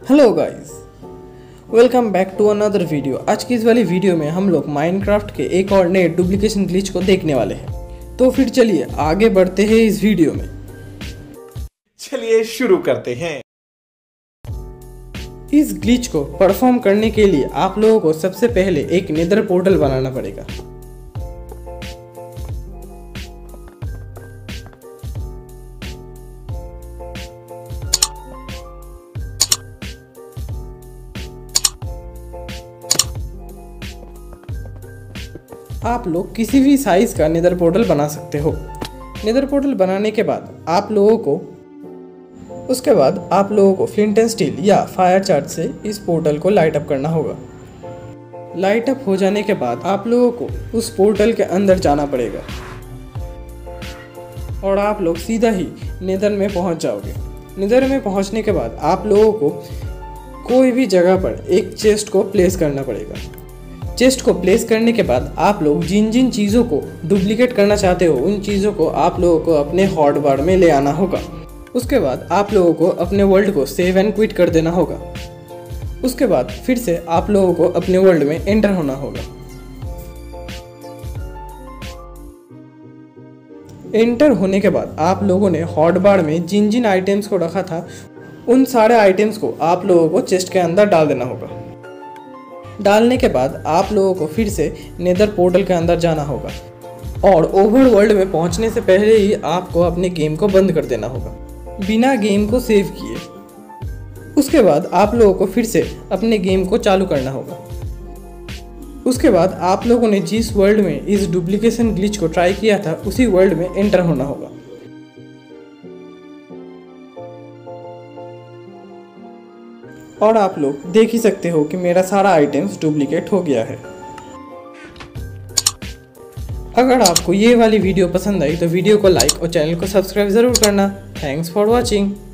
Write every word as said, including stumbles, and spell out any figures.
Hello guys, welcome back to another video. आज की इस वाली वीडियो में हम लोग माइनक्राफ्ट के एक और नए डुप्लीकेशन ग्लिच को देखने वाले हैं। तो फिर चलिए आगे बढ़ते हैं इस वीडियो में। चलिए शुरू करते हैं। इस ग्लिच को परफॉर्म करने के लिए आप लोगों को सबसे पहले एक नेदर पोर्टल बनाना पड़ेगा। आप लोग किसी भी साइज का नेदर पोर्टल बना सकते हो। नेदर पोर्टल बनाने के बाद आप लोगों को उसके बाद आप लोगों को फ्लिंट एंड स्टील या फायर चार्ट से इस पोर्टल को लाइट अप करना होगा। लाइट अप हो जाने के बाद आप लोगों को उस पोर्टल के अंदर जाना पड़ेगा और आप लोग सीधा ही नेदर में पहुंच जाओगे। नेदर में पहुंचने के बाद आप लोगों को कोई भी जगह पर एक चेस्ट को प्लेस करना पड़ेगा। चेस्ट को प्लेस करने के बाद आप लोग जिन जिन चीज़ों को डुप्लीकेट करना चाहते हो उन चीज़ों को आप लोगों को अपने हॉटबार में ले आना होगा। उसके बाद आप लोगों को अपने वर्ल्ड को सेव एंड क्विट कर देना होगा। उसके बाद फिर से आप लोगों को अपने वर्ल्ड में एंटर होना होगा। एंटर होने के बाद आप लोगों ने हॉटबार में जिन जिन आइटम्स को रखा था उन सारे आइटम्स को आप लोगों को चेस्ट के अंदर डाल देना होगा। डालने के बाद आप लोगों को फिर से नेदर पोर्टल के अंदर जाना होगा और ओवर वर्ल्ड में पहुंचने से पहले ही आपको अपने गेम को बंद कर देना होगा बिना गेम को सेव किए। उसके बाद आप लोगों को फिर से अपने गेम को चालू करना होगा। उसके बाद आप लोगों ने जिस वर्ल्ड में इस डुप्लीकेशन ग्लिच को ट्राई किया था उसी वर्ल्ड में एंटर होना होगा। और आप लोग देख ही सकते हो कि मेरा सारा आइटम्स डुप्लीकेट हो गया है। अगर आपको ये वाली वीडियो पसंद आई तो वीडियो को लाइक और चैनल को सब्सक्राइब ज़रूर करना। Thanks for watching.